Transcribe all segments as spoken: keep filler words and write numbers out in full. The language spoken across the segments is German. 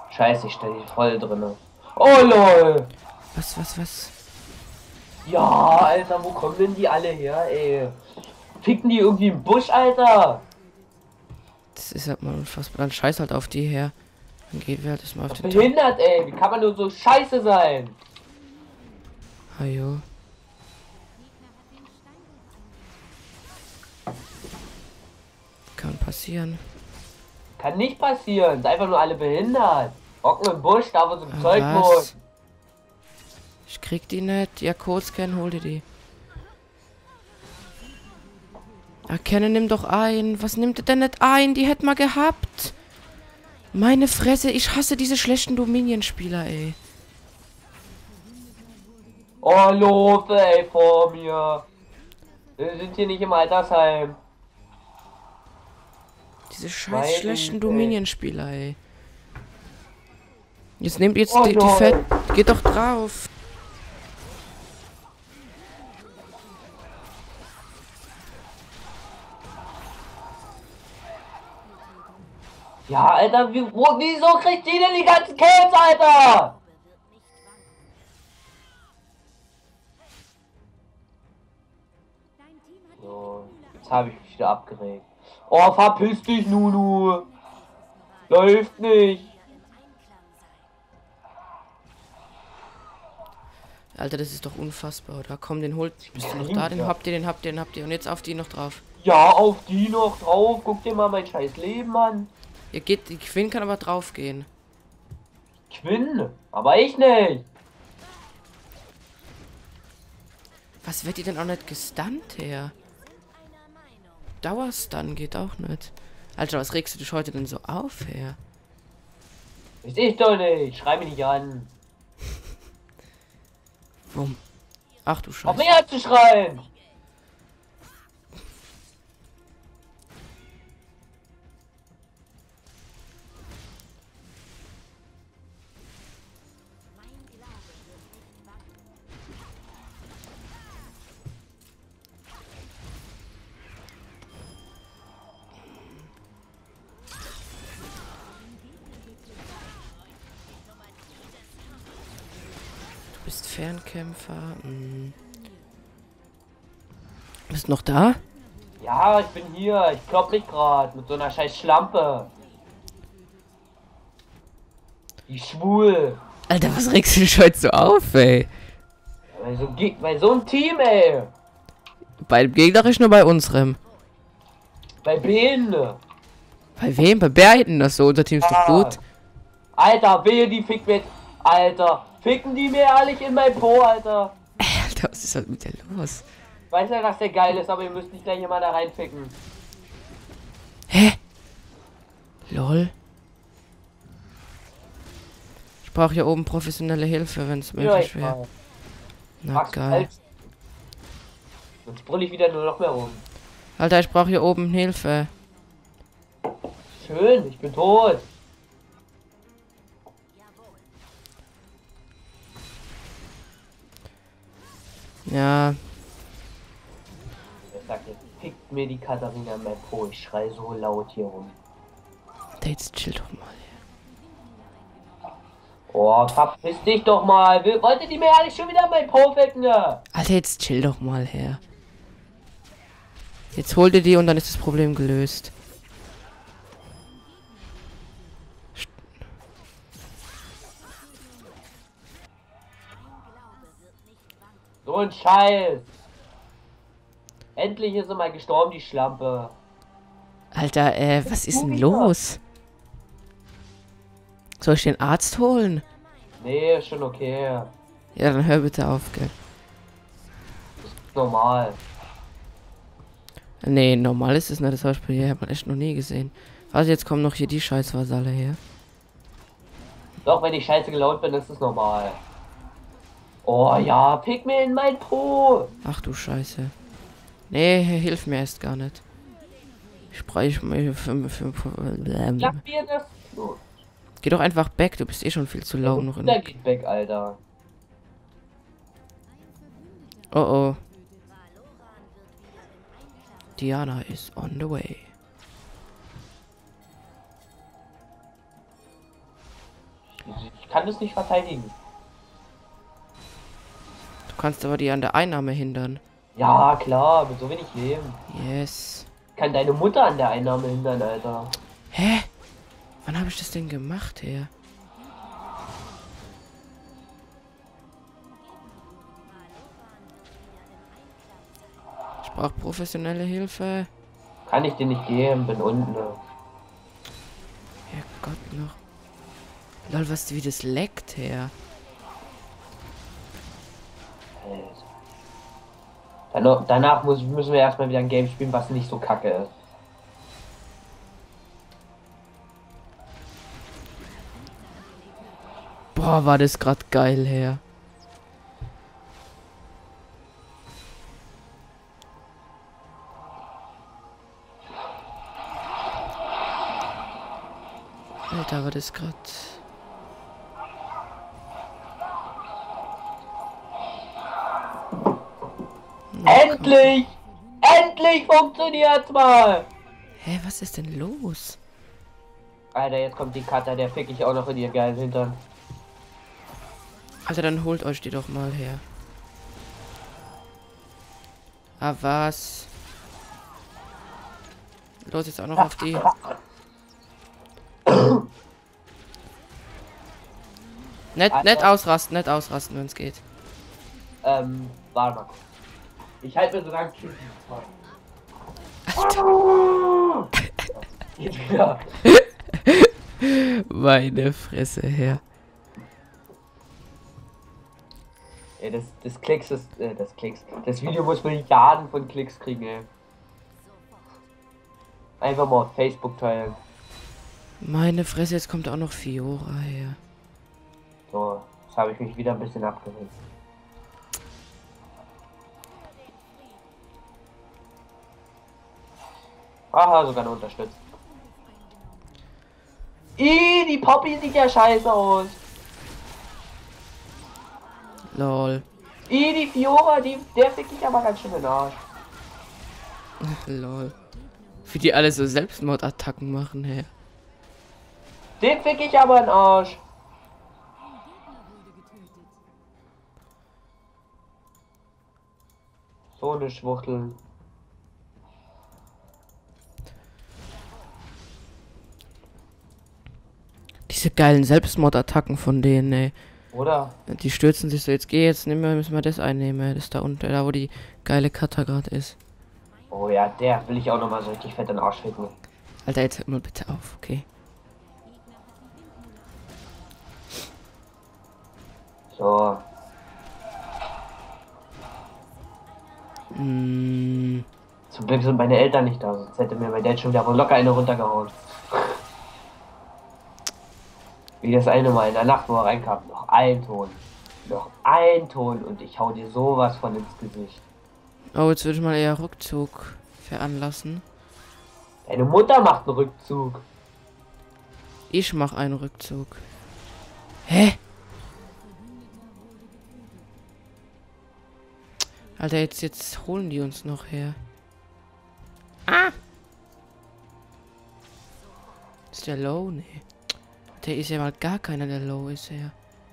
Scheiße, ich stehe voll drinne. Oh lol. Was, was, was? Ja, Alter, wo kommen denn die alle her, ey? Ficken die irgendwie im Busch, Alter? Das ist halt mal unfassbar. Dann scheiß halt auf die her. Dann gehen wir halt erstmal auf Doch den Tag. behindert, ey. Wie kann man nur so scheiße sein? Hajo. Kann passieren. Kann nicht passieren. Sind einfach nur alle behindert. Hocken im Busch, da wo so ein Ah, Zeug was? muss. Ich krieg die nicht. Ja, Codescan, hol dir die. Erkenne, nimm doch ein. Was nimmt er denn nicht ein? Die hätte mal gehabt. Meine Fresse, ich hasse diese schlechten Dominion-Spieler, ey. Oh, los, ey, vor mir. Wir sind hier nicht im Altersheim. Diese scheiß Meine schlechten Güte. Dominion-Spieler, ey. Jetzt nehmt jetzt Oh, die, die lol. Fett. Geht doch drauf. Ja, Alter, wie, wo, wieso kriegt die denn die ganzen Kills, Alter? So, jetzt habe ich mich wieder abgeregt. Oh, verpiss dich, Nunu. Läuft nicht. Alter, das ist doch unfassbar, oder? Komm, den holt. Bist du noch Ja, da? Den ja. habt ihr, den habt ihr, den habt ihr. Und jetzt auf die noch drauf. Ja, auf die noch drauf. Guck dir mal mein scheiß Leben an. Ihr geht, die Quinn kann aber drauf gehen. Quinn, aber ich nicht. Was wird die denn auch nicht gestunt her? Dauerstun geht auch nicht. Alter, was regst du dich heute denn so auf her? Ist ich doch nicht. Schrei mich nicht an. Wumm. Ach du Auf Scheiße. mehr zu schreien. Du bist Fernkämpfer. Hm. Bist noch da? Ja, ich bin hier. Ich klopp mich gerade mit so einer scheiß Schlampe. Die schwul. Alter, was regst du dich heute so auf, ey? Bei so, Ge- bei so einem Team, ey. Bei dem gegnerischen nur bei unserem. Bei Behen. Bei wem? Bei beiden. Das so, unser Team ist doch gut. Alter, wehe, die fickt mit. Alter, ficken die mir ehrlich in mein Po, Alter. Alter, was ist halt mit dir los? Ich weiß ja, dass der geil ist, aber ihr müsst nicht gleich immer da reinficken. Hä? Lol. Ich brauche hier oben professionelle Hilfe, wenn es Ja, möglich ich wäre. weiß. Na Max, geil. halt. Sonst brüll ich wieder nur noch mehr rum. Alter, ich brauche hier oben Hilfe. Schön, ich bin tot. Ja, Er sagt, jetzt fickt mir die Katharina in mein Po. Ich schrei so laut hier rum. Alter, jetzt chill doch mal. Oh, verpiss dich doch mal. Will- Wollte die mir ehrlich schon wieder in mein Po ficken, ne? Alter, jetzt chill doch mal her. Jetzt hol dir die und dann ist das Problem gelöst. So ein Scheiß. Endlich ist sie mal gestorben, die Schlampe. Alter, äh, was ist du denn wieder? los? Soll ich den Arzt holen? Nee, ist schon okay. Ja, dann hör bitte auf, gell. Das ist normal. Nee, normal ist es nicht, das Beispiel hier hat man echt noch nie gesehen. Warte, jetzt kommen noch hier die Scheißvasalle her. Doch, wenn ich scheiße gelaunt bin, ist es normal. Oh ja, pick mir in mein Po. Ach du Scheiße. Nee, hilf mir erst gar nicht. Ich spreche mir für, für, für, Lass mir das. Oh, Geh doch einfach back, du bist eh schon viel zu low noch in. der geht weg, Alter. Oh oh. Diana is on the way. ich kann das nicht verteidigen. Du kannst aber die an der Einnahme hindern. Ja, klar, mit so wenig Leben. Yes. Ich kann deine Mutter an der Einnahme hindern, Alter. Hä? Wann habe ich das denn gemacht, her? Ich brauche professionelle Hilfe. Kann ich dir nicht geben, bin unten. Herrgott noch. Lol, was wie das leckt, her. Dann, danach muss, müssen wir erstmal wieder ein Game spielen, was nicht so kacke ist. Boah, war das gerade geil, her. Alter, war das gerade. Endlich! Endlich funktioniert's mal! Hä, was ist denn los? Alter, jetzt kommt die Cutter, der fick ich auch noch in ihr geilen Hintern. Alter, dann holt euch die doch mal her. Ah, was? Los, jetzt auch noch auf die. Nicht, nicht ausrasten, nicht ausrasten, wenn es geht. Ähm, warte mal. Ich halte mir so lange Tschüss. Ja. Meine Fresse her. Ey, das, das Klicks ist, äh, das Klicks. Das Video muss Milliarden von Klicks kriegen, ey. Einfach mal auf Facebook teilen. Meine Fresse, jetzt kommt auch noch Fiora her. So, jetzt habe ich mich wieder ein bisschen abgelenkt. Aha, sogar noch unterstützt. Ih, die Poppy sieht ja scheiße aus. Lol. Ih, die Fiora, die, der fick ich aber ganz schön in den Arsch. Lol. Wie die alle so Selbstmordattacken machen, her. Den fick ich aber in den Arsch. So eine Schwuchtel. Diese geilen Selbstmordattacken von denen, ey. Oder? Die stürzen sich so, jetzt geh, jetzt nehmen wir, müssen wir das einnehmen, das da unten, da wo die geile Cutter gerade ist. Oh ja, der will ich auch noch mal so richtig fett in den Arsch ficken. Alter, jetzt hört mal bitte auf, okay? So. Mm. Zum Glück sind meine Eltern nicht da, sonst hätte mir mein Dad schon wieder wohl locker eine runtergehauen. Wie das eine Mal in der Nacht, wo er reinkam. Noch ein Ton. Noch ein Ton und ich hau dir sowas von ins Gesicht. Oh, jetzt würde ich mal eher Rückzug veranlassen. Deine Mutter macht einen Rückzug. Ich mach einen Rückzug. Hä? Alter, jetzt, jetzt holen die uns noch her. Ah! Ist der low? Nee. Der ist ja mal gar keiner, der low ist, ja.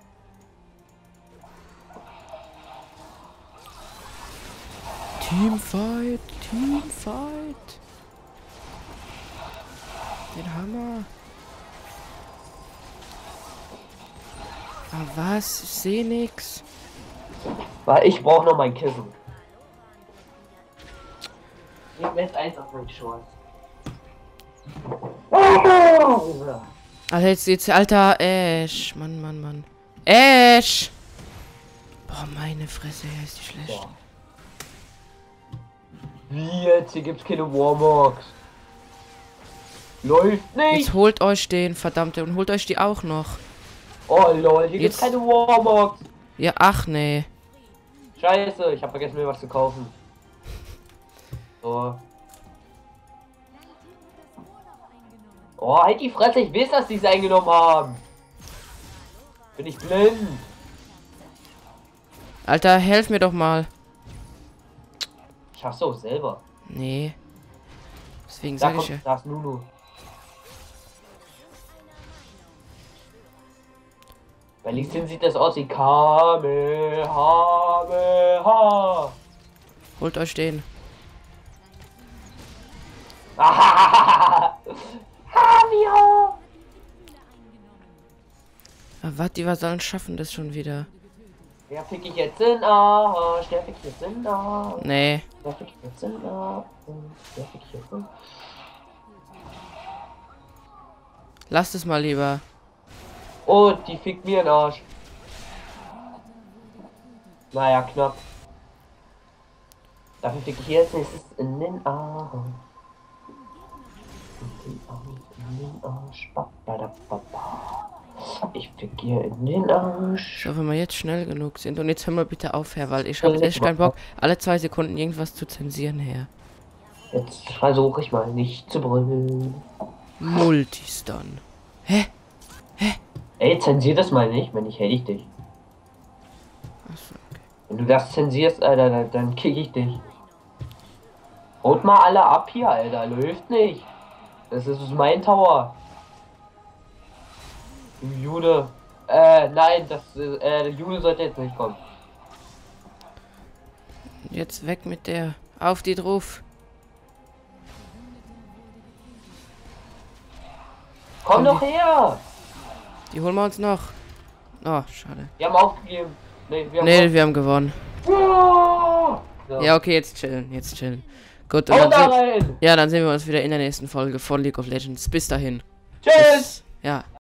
Teamfight, Teamfight. Den Hammer. Ah, was? Ich seh nix. Weil ich brauche noch mein Kissen. Leg mir jetzt eins auf meinen Shorts. Alter, jetzt, jetzt, alter Ash. Mann, Mann, Mann. Ash! Boah, meine Fresse, hier ist die schlecht. Ja. Wie jetzt? Hier gibt's keine Warmox. Läuft nicht! Jetzt holt euch den, verdammte, und holt euch die auch noch. Oh lol, hier Jetzt- gibt's keine Warmox. Ja, ach nee. Scheiße, ich habe vergessen mir was zu kaufen. So. Oh, halt die Fresse, ich weiß, dass die es eingenommen haben. Bin ich blind? Alter, helf mir doch mal. Schaffst du auch selber. Nee. Deswegen Da sag ich kommt, ja. da ist Nunu. Bei links hin sieht das aus wie Kamehameha. Holt euch den. Hamia. Ah, warte, wir sollen schaffen das schon wieder. Wer fick ich jetzt in Arsch? Der fick ich jetzt in Arsch. Nee. Der fick ich jetzt in Arsch. Der fick ich jetzt in. Lasst es mal lieber. Oh, die fickt mir in Arsch. Naja, knapp. Dafür fick ich jetzt nächstes in den Arsch. In den Arsch, in den Arsch. Ba, ba, da, ba, ba. Ich fick hier in den Arsch. Ich hoffe, wenn wir jetzt schnell genug sind. Und jetzt hör mal bitte auf, Herr, weil ich habe echt keinen Bock, alle zwei Sekunden irgendwas zu zensieren, Herr. Jetzt versuche ich mal nicht zu brüllen. Multistun. Hä? Hä? Ey, zensier das mal nicht, wenn ich hätte ich dich. Achso, okay. Wenn du das zensierst, Alter, dann, dann kick ich dich. Haut mal alle ab hier, Alter. Läuft nicht. Das ist mein Tower. Du Jude. Äh, nein, das, äh, der Jude sollte jetzt nicht kommen. Jetzt weg mit der. Auf die drauf. Komm Komm, doch her! Die holen wir uns noch. Oh, schade. Wir haben aufgegeben. Nee, wir haben Nee, wir haben gewonnen. auf- so. Ja, okay, jetzt chillen, jetzt chillen. Gut, und Hau dann da sehen, rein! ja, dann sehen wir uns wieder in der nächsten Folge von League of Legends. Bis dahin. Tschüss! Ja.